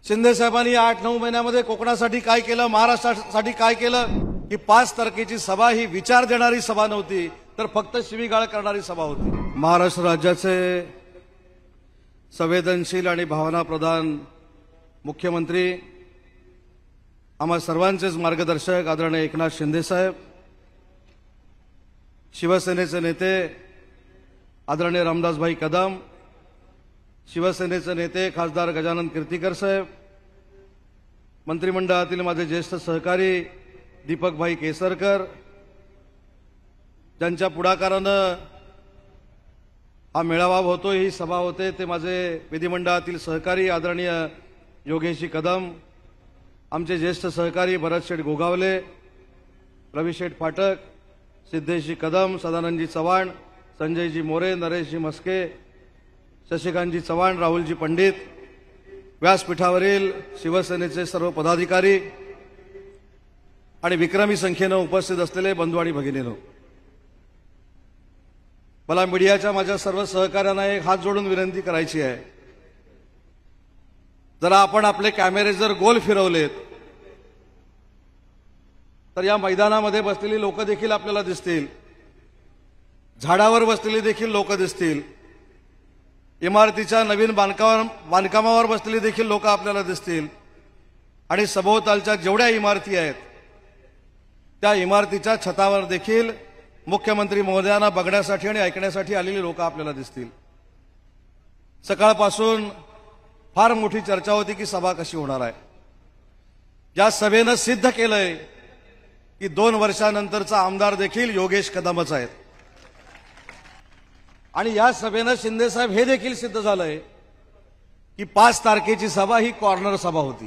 शिंदे साहेबांनी 8-9 महिन्यामध्ये कोकणासाठी काय केलं, महाराष्ट्रासाठी काय केलं की 5 तारखेची सभा ही विचार देणारी सभा नव्हती, तर फक्त शिवीगाळ करणारी सभा होती। महाराष्ट्र राज्याचे संवेदनशील आणि भावनाप्रधान मुख्यमंत्री, आम्हा सर्वांचेच मार्गदर्शक आदरणीय एकनाथ शिंदे साहेब, शिवसेनेचे नेते आदरणीय रामदासभाई कदम, शिवसेनेचे नेते खासदार गजानन कीर्तिकर साहेब, मंत्रिमंडळातील माझे ज्येष्ठ सहकारी दीपकभाई केसरकर, ज्यांच्या पुढाकारानं हा मेळावा होतो, ही सभा होते, ते माझे विधिमंडळातील सहकारी आदरणीय योगेशजी कदम, आमचे ज्येष्ठ सहकारी भरतशेठ गोगावले, रविशेठ फाटक, सिद्धेशजी कदम, सदानंदजी चव्हाण, संजयजी मोरे, नरेशजी मस्के, शशिकांतजी चव्हाण, राहुलजी पंडित, व्यासपीठावरील शिवसेनेचे सर्व पदाधिकारी आणि विक्रमी संख्येने उपस्थित असलेले बंधू आणि भगिनींनो, मला मीडियाच्या माझ्या सर्व सहकाऱ्यांना एक हात जोडून विनंती करायची आहे, जरा आपण आपले कॅमेरे जर गोल फिरवलेत तर या मैदानामध्ये बसलेली लोक देखील आपल्याला दिसतील, झाडावर बसलेली देखील लोक दिसतील, इमारतीच्या नवीन बांधकामावर बसलेली देखील लोक आपल्याला दिसतील आणि सभोवतालच्या जेवढ्या इमारती आहेत त्या इमारतीच्या छतावर देखील मुख्यमंत्री महोदयांना बघण्यासाठी आणि ऐकण्यासाठी आलेली लोक आपल्याला दिसतील। सकाळपासून फार मोठी चर्चा होती की सभा कशी होणार आहे। या सभेनं सिद्ध केलंय की 2 वर्षानंतरचा आमदार देखील योगेश कदमच आहेत आणि या सभेनं शिंदे साहेब हे देखील सिद्ध झालंय की 5 तारखेची सभा ही कॉर्नर सभा होती।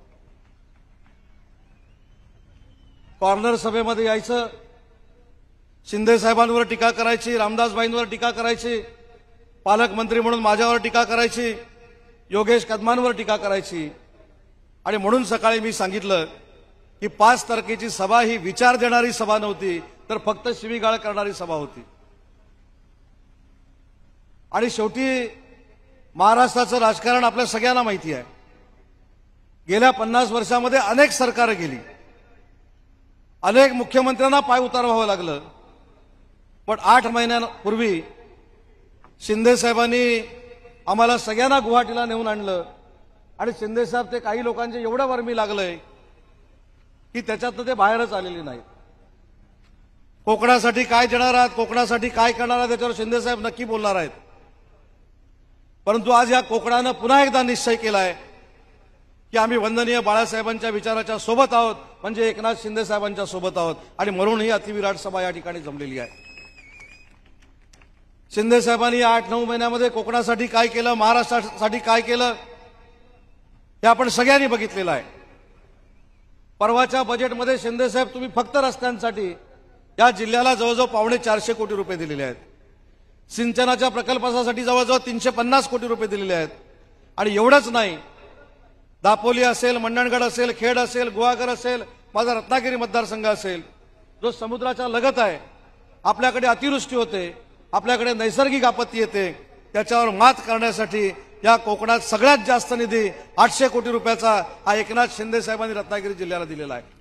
कॉर्नर सभेमध्ये यायचं, शिंदे साहेबांवर टीका करायची, रामदासभाईंवर टीका करायची, पालकमंत्री म्हणून माझ्यावर टीका करायची, योगेश कदमांवर टीका करायची आणि म्हणून सकाळी मी सांगितलं की 5 तारखेची सभा ही विचार देणारी सभा नव्हती, तर फक्त शिवीगाळ करणारी सभा होती। आणि शेवटी महाराष्ट्राचं राजकारण आपल्या सगळ्यांना माहिती आहे, गेल्या 50 वर्षामध्ये अनेक सरकारं गेली, अनेक मुख्यमंत्र्यांना पाय उतार व्हावं लागलं, पण 8 महिन्यांपूर्वी शिंदे साहेबांनी आम्हाला सगळ्यांना गुवाहाटीला नेऊन आणलं आणि शिंदे साहेब ते काही लोकांचे एवढं वर्मी लागलंय की त्याच्यातनं ते बाहेरच आलेले नाहीत। कोकणासाठी काय देणार आहात, कोकणासाठी काय करणार आहात त्याच्यावर शिंदे साहेब नक्की बोलणार आहेत, परंतु आज या कोकणानं पुन्हा एकदा निश्चय केलाय की आम्ही वंदनीय बाळासाहेबांच्या विचाराच्या सोबत आहोत, म्हणजे एकनाथ शिंदे साहेबांच्या सोबत आहोत आणि म्हणून ही अतिविराट सभा या ठिकाणी जमलेली आहे। शिंदे साहेबांनी 8-9 महिन्यामध्ये कोकणासाठी काय केलं, महाराष्ट्रासाठी काय केलं हे आपण सगळ्यांनी बघितलेलं आहे। परवाच्या बजेटमध्ये शिंदे साहेब तुम्ही फक्त रस्त्यांसाठी या जिल्ह्याला जवळजवळ 450 कोटी रुपये दिलेले आहेत, सिंचनाच्या प्रकल्पासाठी जवळजवळ 350 कोटी रुपये दिलेले आहेत आणि एवढंच नाही, दापोली असेल, मंडणगड असेल, खेड असेल, गुहागर असेल, माझा रत्नागिरी मतदारसंघ असेल, जो समुद्राच्या लगत आहे, आपल्याकडे अतिवृष्टी होते, आपल्याकडे नैसर्गिक आपत्ती येते, त्याच्यावर मात करण्यासाठी या कोकणात सगळ्यात जास्त निधी 800 कोटी रुपयाचा हा एकनाथ शिंदे साहेबांनी रत्नागिरी जिल्ह्याला दिलेला आहे।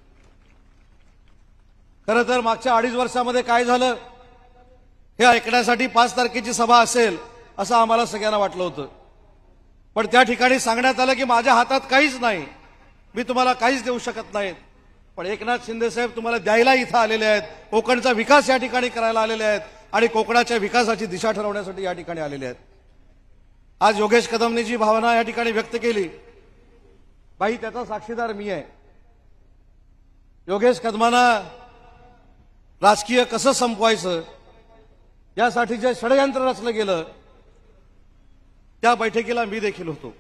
खरं तर मागच्या 2.5 वर्षामध्ये काय झालं हे ऐकण्यासाठी 5 तारखेची सभा असेल असं आम्हाला सगळ्यांना वाटलं होतं, पण त्या ठिकाणी सांगण्यात आलं की माझ्या हातात काहीच नाही, मी तुम्हाला काहीच देऊ शकत नाही, पण एकनाथ शिंदे साहेब तुम्हाला द्यायला इथं आलेले आहेत, कोकणचा विकास या ठिकाणी करायला आलेले आहेत आणि कोकणाच्या विकासाची दिशा ठरवण्यासाठी या ठिकाणी आलेले आहेत। आज योगेश कदमने जी भावना या ठिकाणी व्यक्त केली, बाई त्याचा साक्षीदार मी आहे। योगेश कदमांना राजकीय कसं संपवायचं यासाठी जे षडयंत्र रचलं गेलं त्या बैठकीला मी देखील होतो।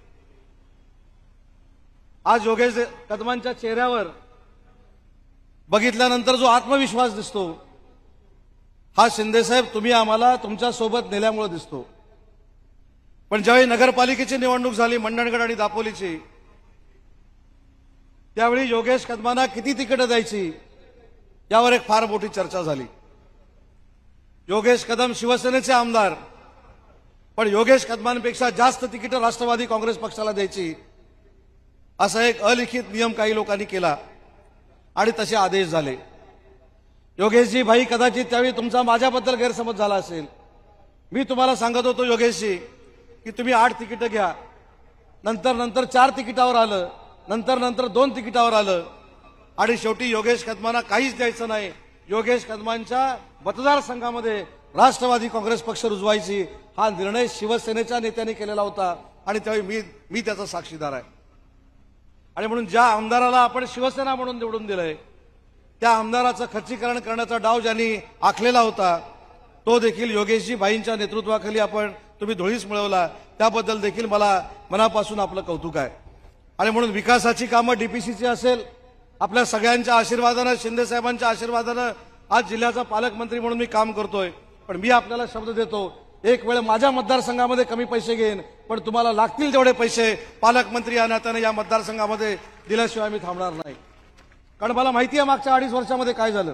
आज योगेश कदमांच्या चेहऱ्यावर बघितल्यानंतर जो आत्मविश्वास दिसतो हा शिंदे साहेब तुम्ही आम्हाला तुमच्या सोबत नेल्यामुळे दिसतो, पण ज्यावेळी नगरपालिकेची निवडणूक झाली मंडणगड आणि दापोलीची, त्यावेळी योगेश कदमांना किती तिकीट द्यायची यावर एक फार मोठी चर्चा झाली। योगेश कदम शिवसेनेचे आमदार, पण योगेश कदमांपेक्षा जास्त तिकीट राष्ट्रवादी काँग्रेस पक्षाला द्यायची असा एक अलिखित नियम काही लोकांनी केला आणि तसे आदेश झाले। योगेशजी भाई, कदाचित त्यावेळी तुमचा माझ्याबद्दल गैरसमज झाला असेल। मी तुम्हाला सांगत होतो योगेशजी की तुम्ही 8 तिकीट घ्या, नंतर 4 तिकिटावर आलं, नंतर 2 तिकिटावर आलं आणि शेवटी योगेश कदमांना काहीच द्यायचं नाही। योगेश कदमांच्या मतदारसंघामध्ये राष्ट्रवादी काँग्रेस पक्ष रुजवायची हा निर्णय शिवसेनेच्या नेत्यांनी केलेला होता आणि त्यावेळी मी त्याचा साक्षीदार आहे। आणि म्हणून ज्या आमदाराला आपण शिवसेना म्हणून निवडून दिलंय त्या आमदाराचं खच्चीकरण करण्याचा डाव ज्यांनी आखलेला होता तो देखील योगेशजी भाईंच्या नेतृत्वाखाली तुम्ही धुळीस मिळवला, त्याबद्दल देखील मला मनापासून आपलं कौतुक आहे। आणि म्हणून विकासाची कामं डीपीसीची असेल, आपल्या सगळ्यांच्या आशीर्वादानं, शिंदे साहेबांच्या आशीर्वादानं आज जिल्ह्याचा पालकमंत्री म्हणून मी काम करतोय। पण मी आपल्याला शब्द देतो, एक वेळ माझ्या मतदारसंघामध्ये कमी पैसे घेईन, पण तुम्हाला लागतील तेवढे पैसे पालकमंत्री या नात्यानं या मतदारसंघामध्ये दिल्याशिवाय मी थांबणार नाही। कारण मला माहिती आहे मागच्या 2.5 वर्षामध्ये काय झालं।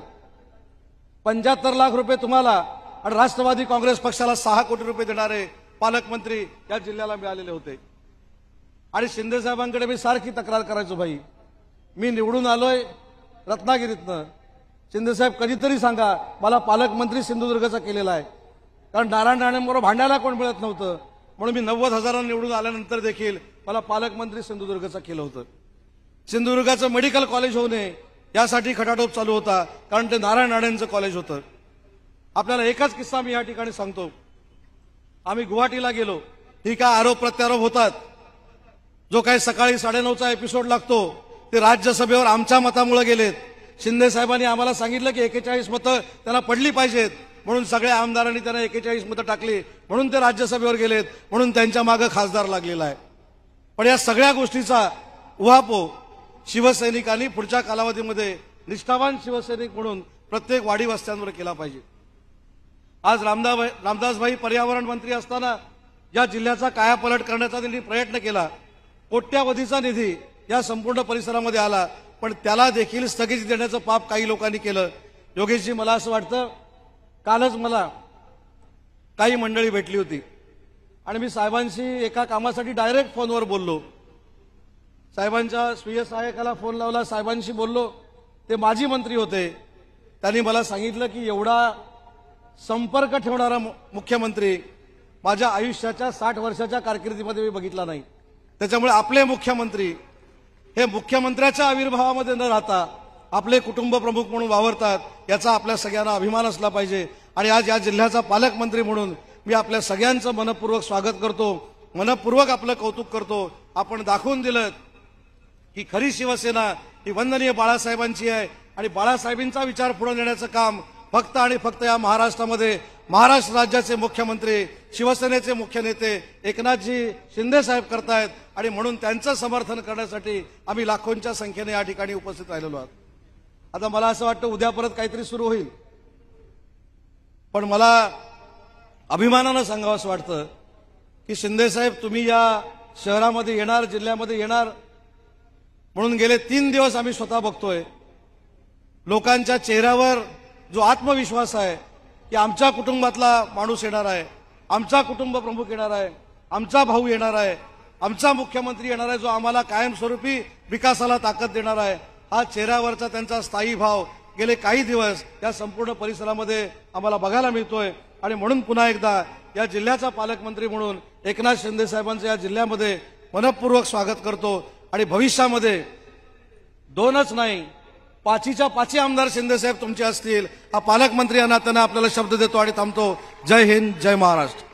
75 लाख रुपये तुम्हाला आणि राष्ट्रवादी काँग्रेस पक्षाला 6 कोटी रुपये देणारे पालकमंत्री या जिल्ह्याला मिळालेले होते। आणि शिंदे साहेबांकडे मी सारखी तक्रार करायचो, भाई मी निवडून आलोय रत्नागिरीतनं, शिंदे साहेब कधीतरी सांगा मला पालकमंत्री सिंधुदुर्गचा केलेला आहे। कारण नारायण राणेंबरोबर भांडायला कोण मिळत नव्हतं, म्हणून मी 90,000 निवडून आल्यानंतर देखील मला पालकमंत्री सिंधुदुर्गचा केलं होतं। सिंधुदुर्गाचं मेडिकल कॉलेज होऊ नये यासाठी खटाटोप चालू होता, कारण ते नारायण राणेंचं कॉलेज होतं। आपल्याला एकच किस्सा मी या ठिकाणी सांगतो। आम्ही गुवाहाटीला गेलो, ठीक आहे, आरोप प्रत्यारोप होतात, जो काही सकाळी 9:30चा एपिसोड लागतो ते राज्यसभेवर आमच्या मतामुळे गेलेत। शिंदे साहेबांनी आम्हाला सांगितलं की 41 मतं त्यांना पडली पाहिजेत, म्हणून सगळ्या आमदारांनी त्यांना 41 मतं टाकली, म्हणून ते राज्यसभेवर गेलेत, म्हणून त्यांच्या मागे खासदार लागलेला आहे। पण या सगळ्या गोष्टीचा उहापोह शिवसैनिकांनी पुढच्या कालावधीमध्ये निष्ठावान शिवसैनिक म्हणून प्रत्येक वाडी वस्त्यांवर केला पाहिजे। आज रामदासभाई पर्यावरण मंत्री असताना या जिल्ह्याचा कायापालट करण्याचा त्यांनी प्रयत्न केला। कोट्यावधीचा निधी या संपूर्ण परिसरामध्ये आला, पण त्याला देखील स्थगिती देण्याचं पाप काही लोकांनी केलं। योगेशजी, मला असं वाटतं, कालच मला काही मंडळी भेटली होती आणि मी साहेबांशी एका कामासाठी डायरेक्ट फोनवर बोललो। साहेबांच्या स्वीय सहाय्यकाला फोन लावला, साहेबांशी बोललो, ते माजी मंत्री होते। त्यांनी मला सांगितलं की एवढा संपर्क ठेवणारा मुख्यमंत्री माझ्या आयुष्याच्या 60 वर्षाच्या कारकिर्दीमध्ये मी बघितला नाही। त्याच्यामुळे आपले मुख्यमंत्री हे मुख्यमंत्र्याच्या आविर्भावामध्ये न राहता आपले कुटुंब प्रमुख म्हणून वावरतात, याचा आपल्या सगळ्यांना अभिमान असला पाहिजे। आणि आज या जिल्ह्याचा पालकमंत्री म्हणून मी आपल्या सगळ्यांचं मनपूर्वक स्वागत करतो, मनपूर्वक आपलं कौतुक करतो। आपण दाखवून दिलं की खरी शिवसेना ही वंदनीय बाळासाहेबांची आहे आणि बाळासाहेबांचा विचार पुढे नेण्याचं काम फक्त आणि फक्त या महाराष्ट्रामध्ये महाराष्ट्र राज्याचे मुख्यमंत्री, शिवसेनेचे मुख्य नेते एकनाथजी शिंदे साहेब करतायत आणि म्हणून त्यांचं समर्थन करण्यासाठी आम्ही लाखोंच्या संख्येने या ठिकाणी उपस्थित राहिलेलो आहोत। आता मला असं वाटतं उद्या परत काहीतरी सुरू होईल, पण मला अभिमानानं सांगावंसं वाटतं की शिंदे साहेब तुम्ही या शहरामध्ये येणार, जिल्ह्यामध्ये येणार म्हणून गेले 3 दिवस आम्ही स्वतः बघतोय लोकांच्या चेहऱ्यावर जो आत्मविश्वास आहे की आमच्या कुटुंबातला माणूस येणार आहे, आमचा कुटुंब प्रमुख येणार आहे, आमचा भाऊ येणार आहे, आमचा मुख्यमंत्री येणार आहे, जो आम्हाला कायमस्वरूपी विकासाला ताकद देणार आहे, हा चेहऱ्यावरचा त्यांचा स्थायी भाव गेले काही दिवस या संपूर्ण परिसरामध्ये आम्हाला बघायला मिळतोय। आणि म्हणून पुन्हा एकदा या जिल्ह्याचा पालकमंत्री म्हणून एकनाथ शिंदे साहेबांचं या जिल्ह्यामध्ये मनपूर्वक स्वागत करतो आणि भविष्यामध्ये 2च नाही 5च्या 5 आमदार शिंदे साहेब तुमचे असतील, हा पालकमंत्री या नात्यानं आपल्याला शब्द देतो आणि थांबतो। जय हिंद, जय महाराष्ट्र।